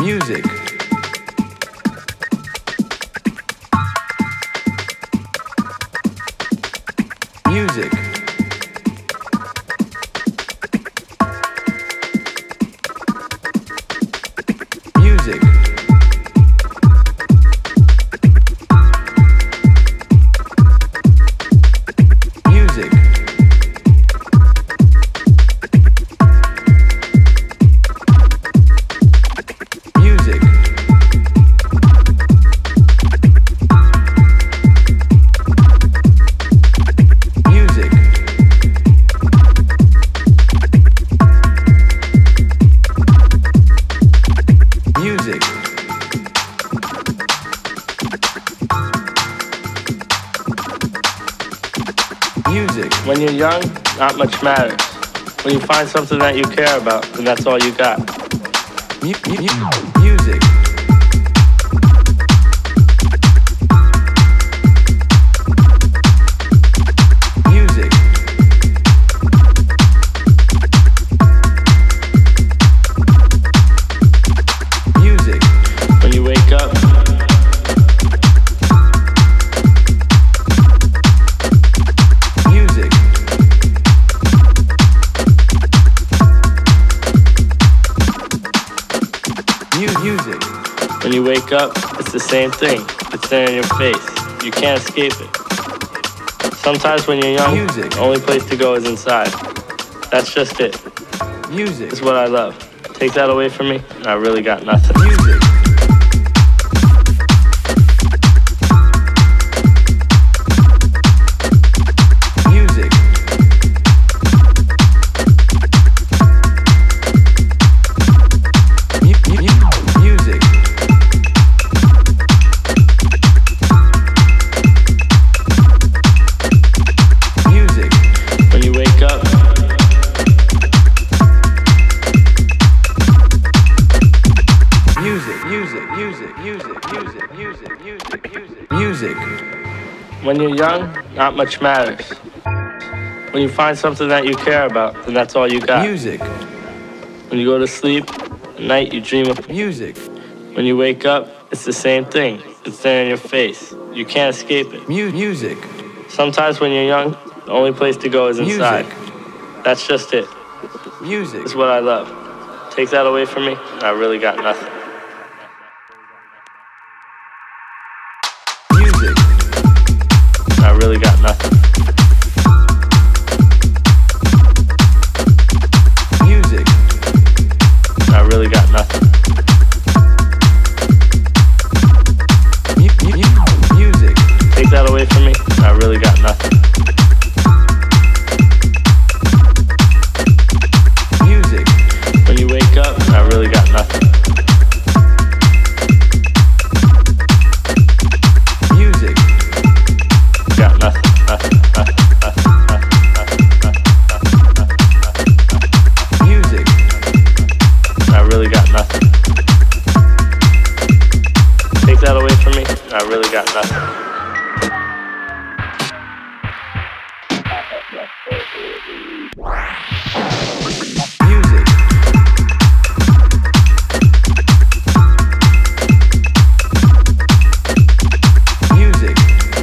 Music. Music. Music. Music. Music. Music. Music. Music. When you're young, not much matters. When you find something that you care about, then that's all you got. Music. Music. Music. When you wake up, Music. Music. when you wake up, it's the same thing. It's there in your face. You can't escape it. Sometimes when you're young, Music. the only place to go is inside. That's just it. Music. It's what I love. Take that away from me, and I really got nothing. Music. Music. Music. Music. When you wake up, Music. Music. Music. Music. Music. Music. Music. Music. Music. when you're young, not much matters. When you find something that you care about, then that's all you got. Music. When you go to sleep, at night you dream of. Music. When you wake up, it's the same thing. It's there in your face. You can't escape it. Music. Sometimes when you're young, the only place to go is inside. Music. That's just it. Music. It's what I love. Take that away from me, and I really got nothing. Music. I really got nothing. Music. I really got nothing. Music. Take that away from me, and I really got nothing. Music. When you wake up, I really got nothing. Music. Got nothing. Nothing. Music. I really got nothing. Take that away from me, and I really got nothing. Music. Music.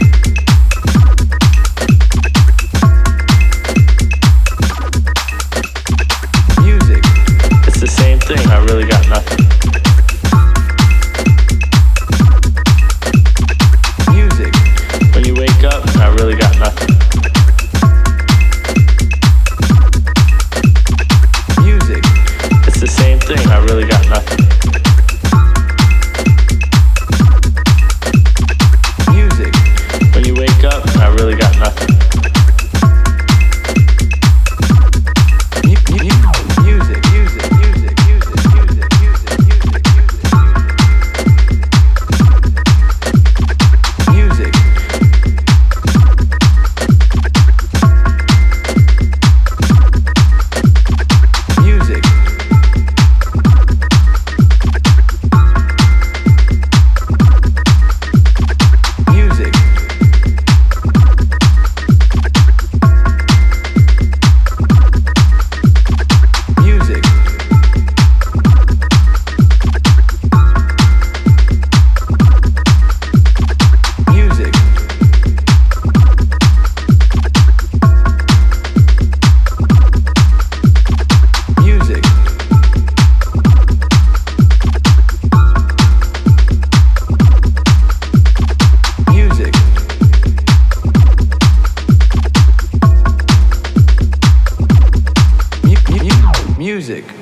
Music. It's the same thing. I really got nothing. Music. music.